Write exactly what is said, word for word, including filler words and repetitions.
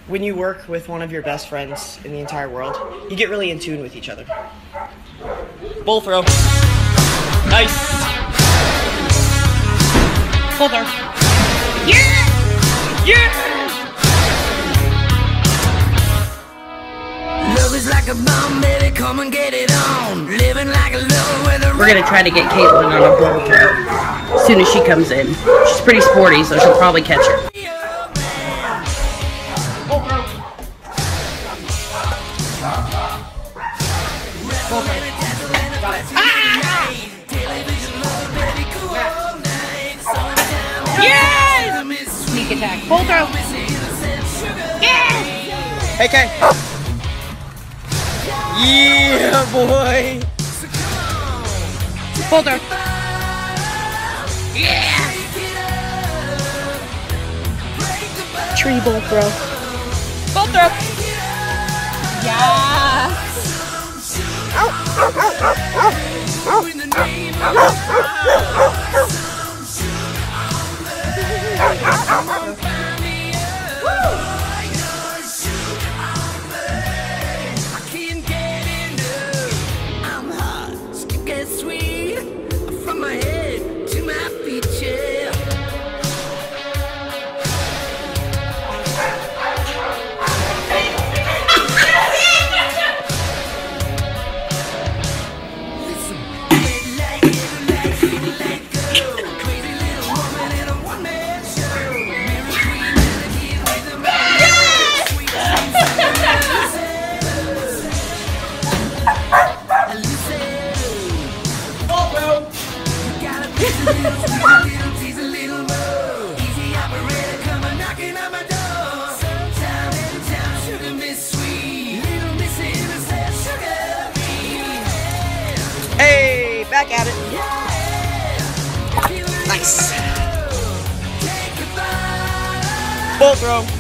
when you work with one of your best friends in the entire world, you get really in tune with each other. Bull throw. Nice. Bull throw. Yeah! Yeah! Love is like a bomb, baby, come and get it on. Living like a lover with a... We're gonna try to get Caitlin on a bull throw as soon as she comes in. She's pretty sporty, so she'll probably catch her. Bull throw. Bull throw. Got it. Ah! Yes! Sneak attack. Bull throw. Yes! Hey, Kay. Yeah, boy. Bull throw. Yeah! Tree bull throw. Bull throw. Yeah! Hey, back at it. Nice. Bull throw.